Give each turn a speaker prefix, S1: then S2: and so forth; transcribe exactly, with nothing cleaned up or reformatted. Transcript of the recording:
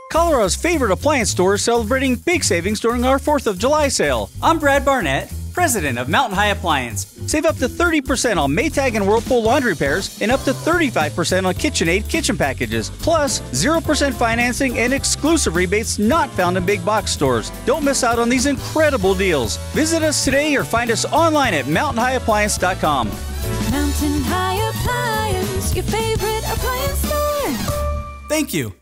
S1: Colorado's favorite appliance store is celebrating big savings during our fourth of July sale.
S2: I'm Brad Barnett, president of Mountain High Appliance.
S1: Save up to thirty percent on Maytag and Whirlpool laundry pairs and up to thirty-five percent on KitchenAid kitchen packages. Plus, zero percent financing and exclusive rebates not found in big box stores. Don't miss out on these incredible deals. Visit us today or find us online at mountain high appliance dot com.
S3: Mountain High Appliance, your favorite appliance store.
S2: Thank you.